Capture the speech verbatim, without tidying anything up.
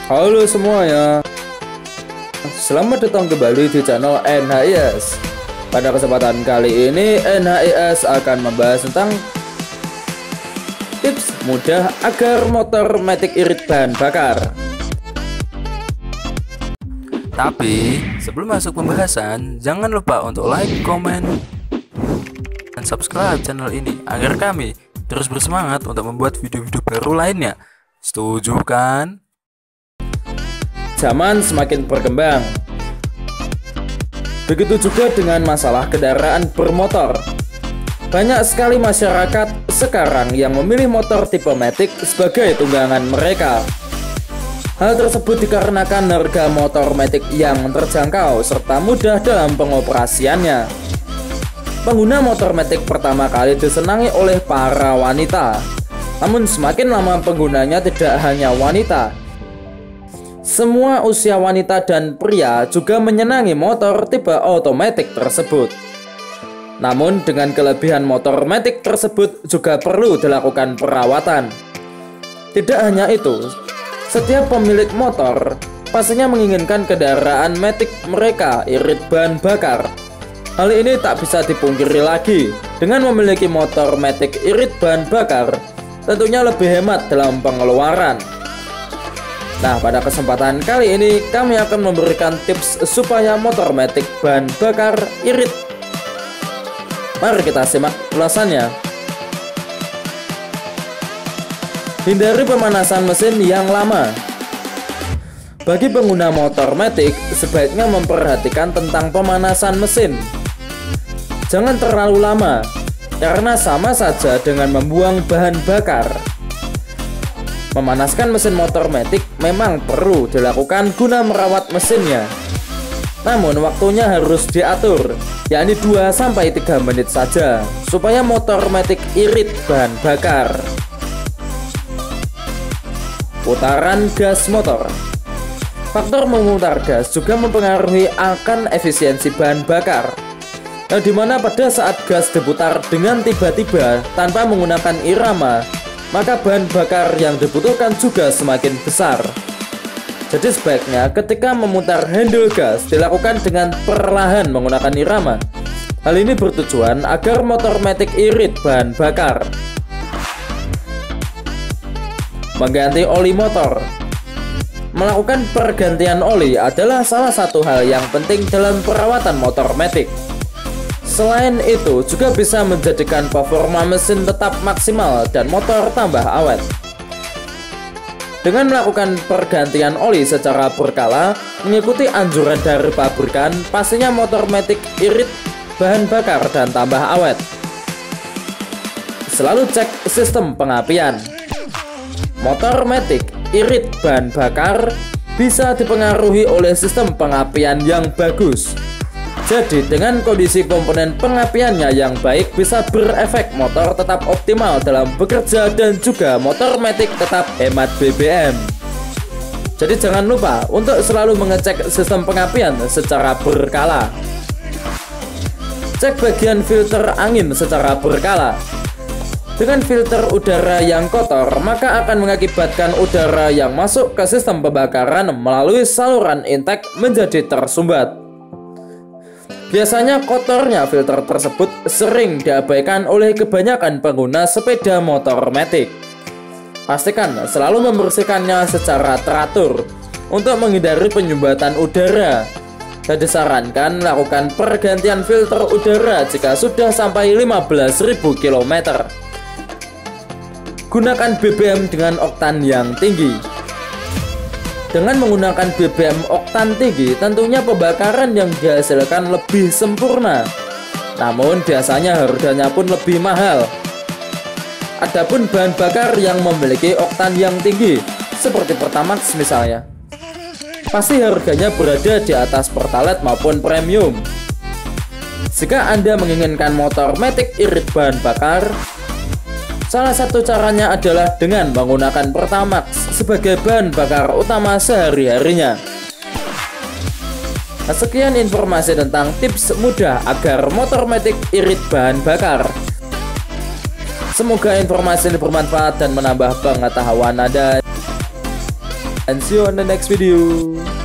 Halo semuanya, selamat datang kembali di channel N H I S. Pada kesempatan kali ini N H I S akan membahas tentang tips mudah agar motor matic irit bahan bakar. Tapi sebelum masuk pembahasan, jangan lupa untuk like, komen, dan subscribe channel ini agar kami terus bersemangat untuk membuat video-video baru lainnya. Setuju kan? Zaman semakin berkembang. Begitu juga dengan masalah kendaraan bermotor. Banyak sekali masyarakat sekarang yang memilih motor tipe matic sebagai tunggangan mereka. Hal tersebut dikarenakan harga motor matic yang terjangkau serta mudah dalam pengoperasiannya. Pengguna motor matic pertama kali disenangi oleh para wanita. Namun semakin lama penggunanya tidak hanya wanita. Semua usia wanita dan pria juga menyenangi motor tipe otomatis tersebut. Namun dengan kelebihan motor matic tersebut juga perlu dilakukan perawatan. Tidak hanya itu, setiap pemilik motor pastinya menginginkan kendaraan matic mereka irit bahan bakar. Hal ini tak bisa dipungkiri lagi. Dengan memiliki motor matic irit bahan bakar, tentunya lebih hemat dalam pengeluaran. Nah, pada kesempatan kali ini kami akan memberikan tips supaya motor matic bahan bakar irit. Mari kita simak ulasannya. Hindari pemanasan mesin yang lama. Bagi pengguna motor matic, sebaiknya memperhatikan tentang pemanasan mesin. Jangan terlalu lama, karena sama saja dengan membuang bahan bakar. Memanaskan mesin motor matic memang perlu dilakukan guna merawat mesinnya. Namun waktunya harus diatur, yakni dua sampai tiga menit saja, supaya motor matic irit bahan bakar. Putaran gas motor. Faktor memutar gas juga mempengaruhi akan efisiensi bahan bakar. Nah, dimana pada saat gas diputar dengan tiba-tiba tanpa menggunakan irama, maka bahan bakar yang dibutuhkan juga semakin besar. Jadi sebaiknya ketika memutar handle gas dilakukan dengan perlahan menggunakan irama. Hal ini bertujuan agar motor matic irit bahan bakar. Mengganti oli motor. Melakukan pergantian oli adalah salah satu hal yang penting dalam perawatan motor matic. Selain itu, juga bisa menjadikan performa mesin tetap maksimal dan motor tambah awet. Dengan melakukan pergantian oli secara berkala, mengikuti anjuran dari pabrikan, pastinya motor matic irit bahan bakar dan tambah awet. Selalu cek sistem pengapian. Motor matic irit bahan bakar bisa dipengaruhi oleh sistem pengapian yang bagus. Jadi dengan kondisi komponen pengapiannya yang baik bisa berefek motor tetap optimal dalam bekerja dan juga motor matic tetap hemat B B M. Jadi jangan lupa untuk selalu mengecek sistem pengapian secara berkala. Cek bagian filter angin secara berkala. Dengan filter udara yang kotor, maka akan mengakibatkan udara yang masuk ke sistem pembakaran melalui saluran intake menjadi tersumbat. Biasanya kotornya filter tersebut sering diabaikan oleh kebanyakan pengguna sepeda motor matic. Pastikan selalu membersihkannya secara teratur untuk menghindari penyumbatan udara. Dan disarankan lakukan pergantian filter udara jika sudah sampai lima belas ribu kilometer. Gunakan B B M dengan oktan yang tinggi. Dengan menggunakan B B M oktan tinggi, tentunya pembakaran yang dihasilkan lebih sempurna. Namun biasanya harganya pun lebih mahal. Adapun bahan bakar yang memiliki oktan yang tinggi, seperti Pertamax misalnya, pasti harganya berada di atas Pertalite maupun premium. Jika Anda menginginkan motor matic irit bahan bakar, salah satu caranya adalah dengan menggunakan Pertamax sebagai bahan bakar utama sehari-harinya. Nah, sekian informasi tentang tips mudah agar motor matic irit bahan bakar. Semoga informasi ini bermanfaat dan menambah pengetahuan Anda. and see you on the next video.